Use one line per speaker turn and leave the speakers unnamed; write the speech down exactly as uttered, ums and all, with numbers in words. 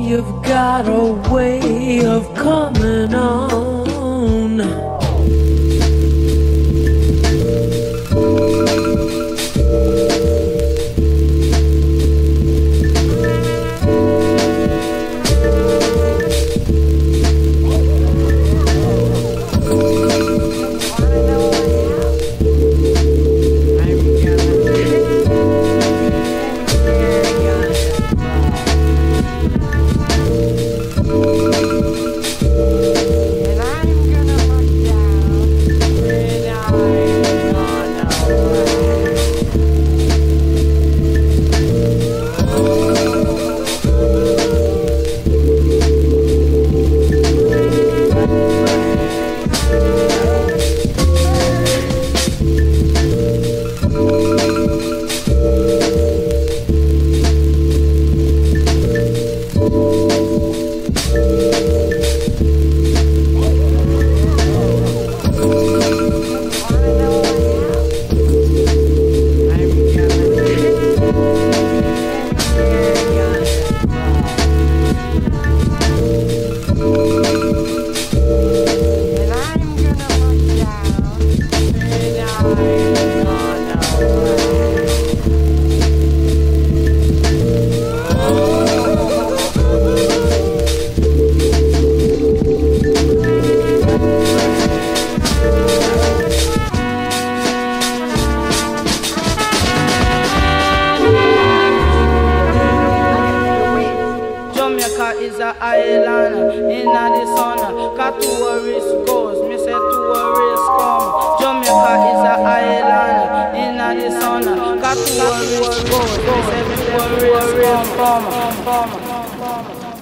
you've got a way of coming on.
Is a island in the sun. Got tourists goes, me say tourists come. Jamaica is a island in the sun. Got tourists goes, me say tourists come.